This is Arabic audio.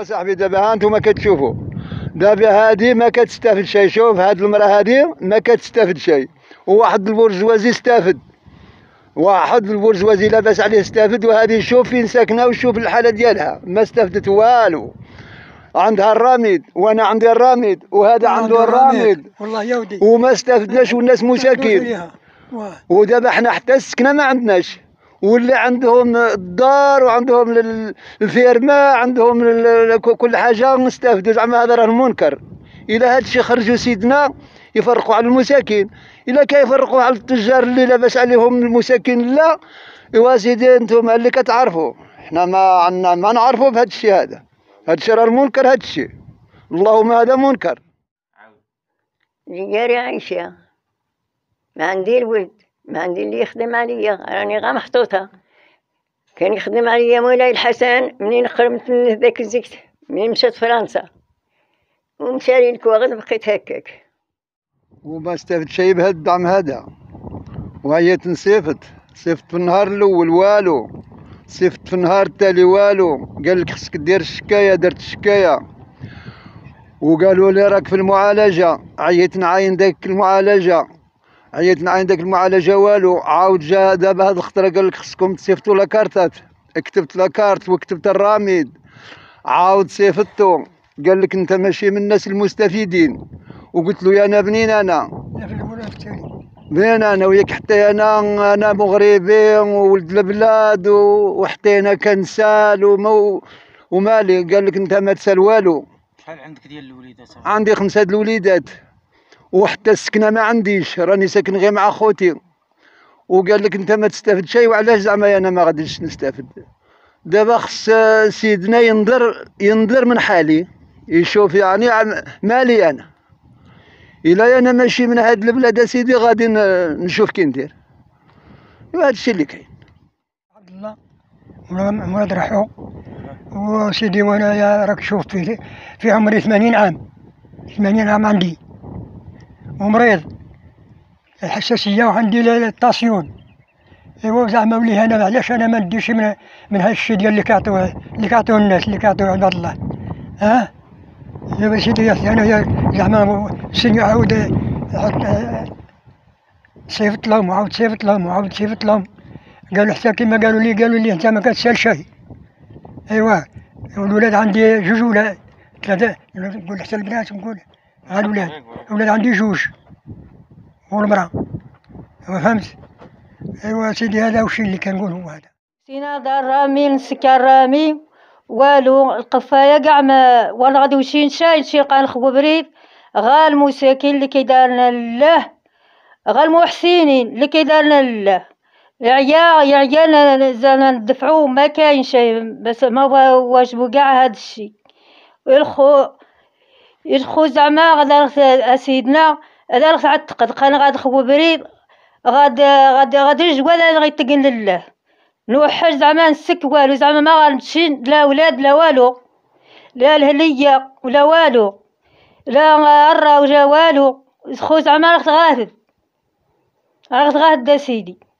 صاحبي دابا ها انتم كتشوفوا دابا هادي ما كتستافد شيء. شوف هاد المراه هادي ما كتستافد شيء، وواحد البرجوازي استافد، واحد البرجوازي لاباس عليه استافد، وهذه شوف فين ساكنه وشوف الحاله ديالها ما استفدت والو. عندها الرامد وانا عندي الرامد وهذا عنده الرامد والله يا ودي وما استفدناش والناس مساكين. ودابا حنا حتى السكنه ما عندناش، واللي عندهم الدار وعندهم الفيرما عندهم كل حاجه نستافدوا. زعما هذا راه المنكر. الى هذا الشيء خرجوا سيدنا يفرقوا على المساكين، الا كيفرقوا على التجار اللي لاباس عليهم المساكين لا. ايوا سيدي انتم اللي كتعرفوا، حنا ما عندنا ما نعرفوا بهذا الشيء. هذا الشيء راه المنكر. هذا الشيء اللهم هذا منكر. جاري عايشة، ما عندي الولد، ما عندي اللي يخدم عليا، راني غا محطوطة. كان يخدم عليا مولاي الحسن منين خرمت من ذاك الزكت، منين مشات فرنسا ومشاري الكواغد بقيت هكاك وما استفدت شيء بهذا الدعم هذا. وهي تنصيفط، صيفط في النهار الاول والو، صيفط في النهار التالي والو. قال لك خصك دير الشكايه، درت الشكايه وقالوا لي راك في المعالجه. عييت نعاين داك المعالجه، عييت نعاين داك المعالجه والو. عاود جا دابا هاد الخطره قال لك خصكم تصيفطوا لاكارتات. كتبت لاكارت وكتبت الرامد، عاود صيفطتو. قال لك انت ماشي من الناس المستفيدين. وقلت له يا انا منين انا؟ منين انا وياك؟ حتى انا مغربي وولد البلاد وحتى انا كنسال ومالي. قال لك انت ما تسال والو. شحال عندك ديال الوليدات؟ عندي 5 الوليدات، وحتى السكنه ما عنديش، راني ساكن غير مع خوتي. وقال لك انت ما تستافد شيء. وعلاش زعما انا ما غاديش نستافد؟ دابا خص سيدنا ينظر من حالي، يشوف يعني مالي انا. الا انا ماشي من هاد البلاد سيدي غادي نشوف كي ندير. وهذا الشيء اللي كاين. عبد الله مراد رحو. وسيدي وانا راك شوف في عمري 80 عام، 80 عام عندي، ومريض الحساسيه وعندي الطاسيون. ايوا زعما ولي انا علاش انا ما نديرش من هذا الشيء ديال اللي كيعطيوه الناس، اللي كيعطيوه عباد الله. دابا سيدي انا زعما سيدي عاود صيفط لهم وعاود صيفط لهم وعاود صيفط لهم. قالوا حتى كيما قالوا لي انت ما كتسال شيء. ايوا الولاد عندي 2 ولاد 3، نقول حتى البنات نقول ها الولاد. الولاد عندي 2 والمراه. فهمت؟ ايوا سيدي هذا وش اللي كنقول هو هذا. سينا دار رامي نسكر رامي والو. القفايه كاع ما وانا غادي نمشي نلقى نخبو بريد. غا المساكين اللي كيدارنا لله، غا المحسنين اللي كيدارنا لله. عيالنا زعما ندفعو ما كاين شيء، بس ما واجبو كاع هذا الشيء. يدخو زعما غادا سيدنا هذا غتقد انا غادي نخبو بريد. غادي الجوال انا غيتقن لله. نوحل زعما نسك والو، زعما ما غنمشي لا ولاد لا والو، لا الهليه ولا والو، لا الرا ولا والو. خو زعما راك تغاهد دا سيدي.